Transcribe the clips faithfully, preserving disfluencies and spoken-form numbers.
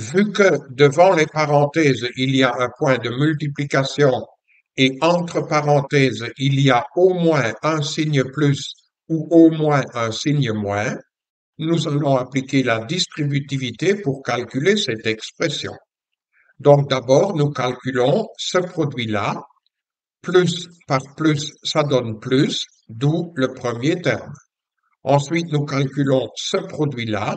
Vu que devant les parenthèses, il y a un point de multiplication et entre parenthèses, il y a au moins un signe plus ou au moins un signe moins, nous allons appliquer la distributivité pour calculer cette expression. Donc d'abord, nous calculons ce produit-là. Plus par plus, ça donne plus, d'où le premier terme. Ensuite, nous calculons ce produit-là.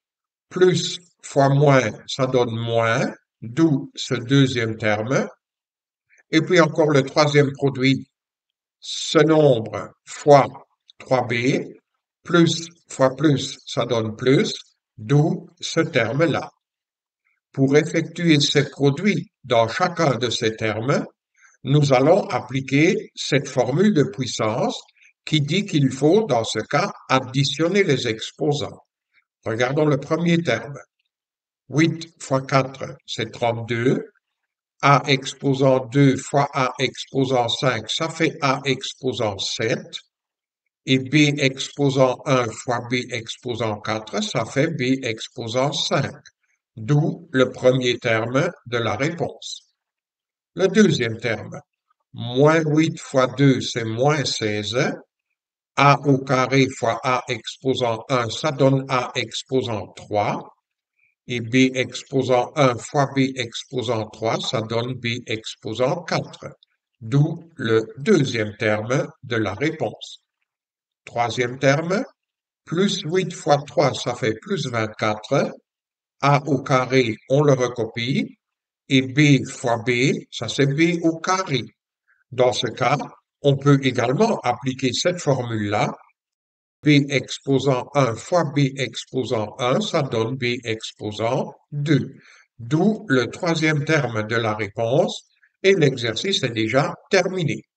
Plus fois moins, ça donne moins, d'où ce deuxième terme. Et puis encore le troisième produit, ce nombre fois trois b, plus fois plus, ça donne plus, d'où ce terme-là. Pour effectuer ces produits dans chacun de ces termes, nous allons appliquer cette formule de puissance qui dit qu'il faut, dans ce cas, additionner les exposants. Regardons le premier terme. huit fois quatre, c'est trente-deux. A exposant deux fois A exposant cinq, ça fait A exposant sept. Et B exposant un fois B exposant quatre, ça fait B exposant cinq. D'où le premier terme de la réponse. Le deuxième terme. Moins huit fois deux, c'est moins seize. A au carré fois A exposant un, ça donne A exposant trois. Et B exposant un fois B exposant trois, ça donne B exposant quatre. D'où le deuxième terme de la réponse. Troisième terme, plus huit fois trois, ça fait plus vingt-quatre. A au carré, on le recopie. Et B fois B, ça c'est B au carré. Dans ce cas, on peut également appliquer cette formule-là. B exposant un fois B exposant un, ça donne B exposant deux. D'où le troisième terme de la réponse et l'exercice est déjà terminé.